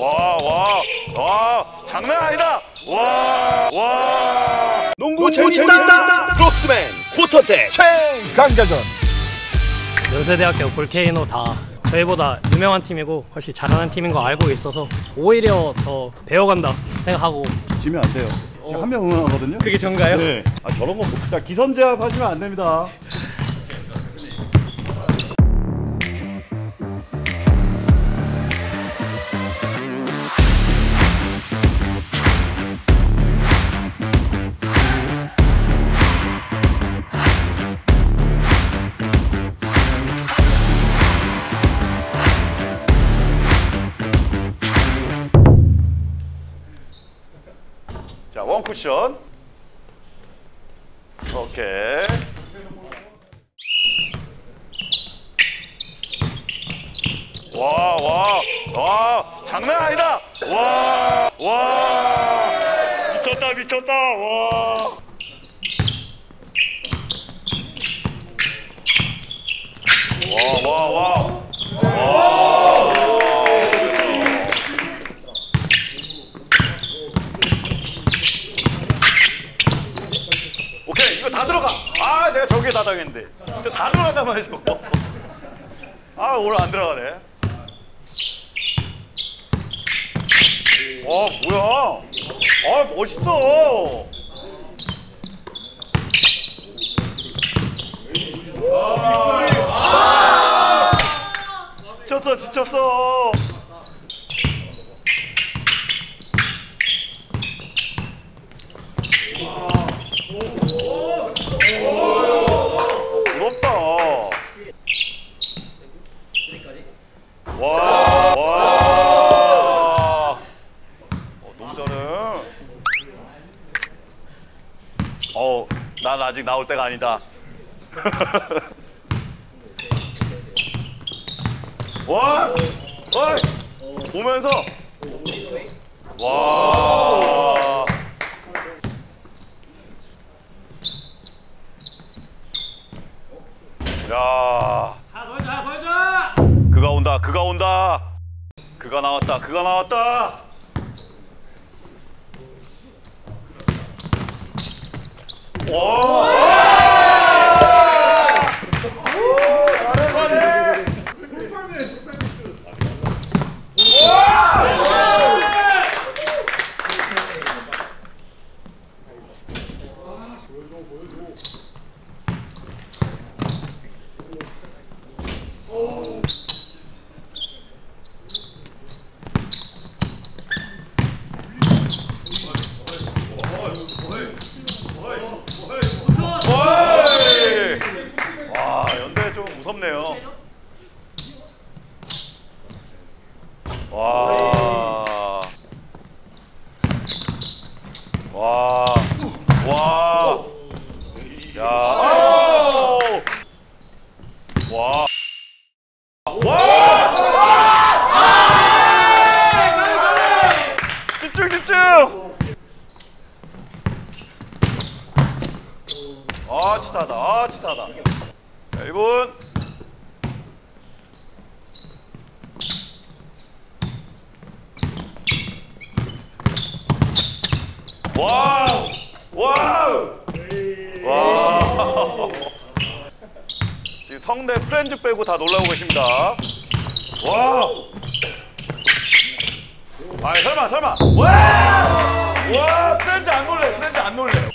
와, 장난 아니다. 와. 농구 재밌다. 크로스맨 쿼터텍 최강자전. 연세대학교 볼케이노 다 저희보다 유명한 팀이고 훨씬 잘하는 팀인 거 알고 있어서 오히려 더 배워간다 생각하고. 지면 안 돼요. 한 명 응원하거든요. 그게 전가요? 네. 저런 거 봅시다. 기선제압 하시면 안 됩니다. 자, 원 쿠션. 오케이. 와, 장난 아니다. 와, 미쳤다. 와. 와. 오케이, 이거 다 들어가. 내가 저기에 다 당했는데. 저 다 들어간단 말이죠. 오늘 안 들어가네. 뭐야. 멋있어. 지쳤어. 부럽다. 와. 너무 잘해. 난 아직 나올 때가 아니다. 보면서. 와. 야. 보여줘. 그가 온다. 그가 나왔다. 와. 잘해. 와, 연대 좀 무섭네요. 집중. 치타하다. 1분. 와우. 지금 성대 프렌즈 빼고 다 놀라고 계십니다. 설마. 와, 프렌즈 안 놀래.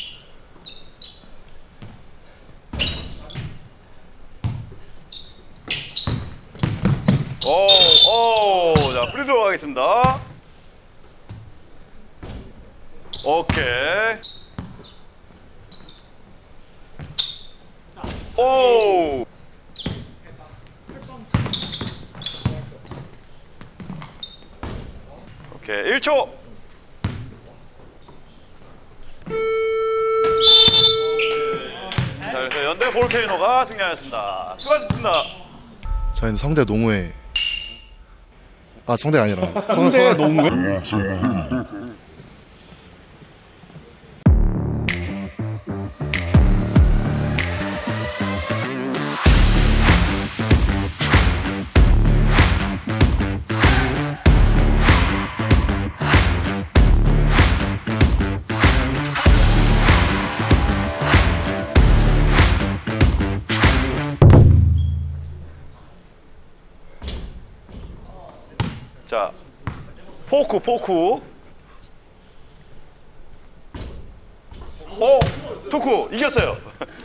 자, 프리드로 가겠습니다. 오케이. 오케이, 1초. 자, 그래서 연대 볼케이노가 승리하였습니다. 수고하셨습니다. 저희는 성대 농구회. 성대가 아니라 성대 농구회. 자, 포크. 투쿠 이겼어요.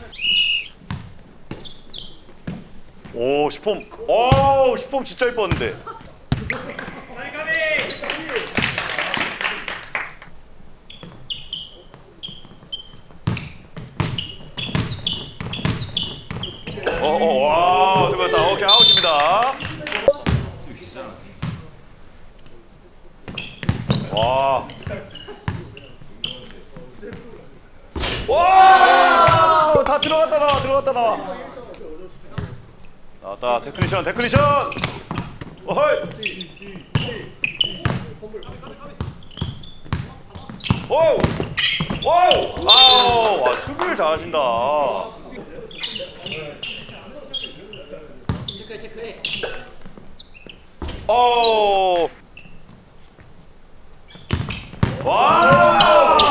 오, 슈폼. 오, 슈폼 진짜 이뻤는데. 와, 들어갔다. 오케이, 아웃입니다. 와, 다 들어갔다 나와. 나왔다. 테크니션. 어허이. 아우, 와, 수비를 잘하신다. 오. 와우.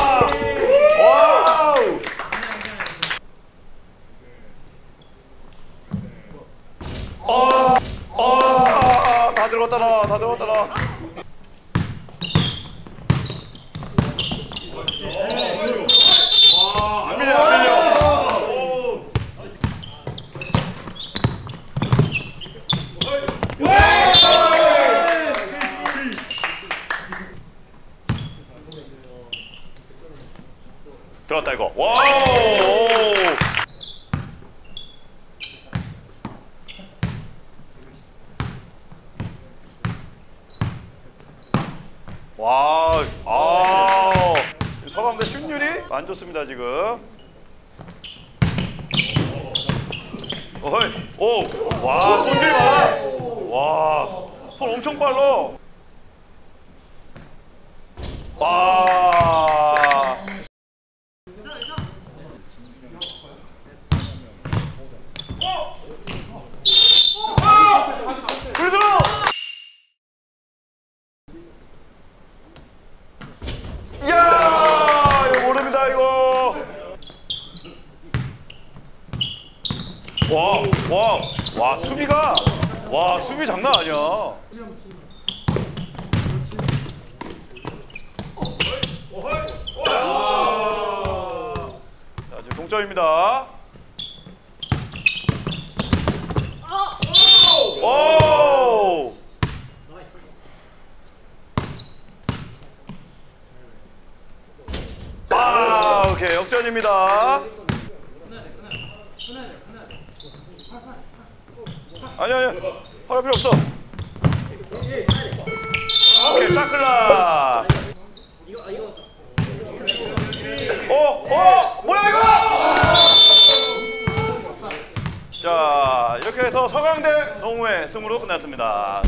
다 들어갔다 나. 안 밀려. 들어갔다 이거. 와우. 와, 서강대 슛률이 안 좋습니다 지금. 어허이, 와, 손질 봐. 와, 손 엄청 빨라. 와. 불 들어. 이야, 이거 모릅니다 이거. 와, 수비 장난 아니야. 자, 지금 동점입니다. 오! 오케이, 역전입니다. 아니야. 팔할 필요 없어. 오케이, 샤클라. 뭐야 이거? 자, 이렇게 해서 서강대 농우의 승으로 끝났습니다.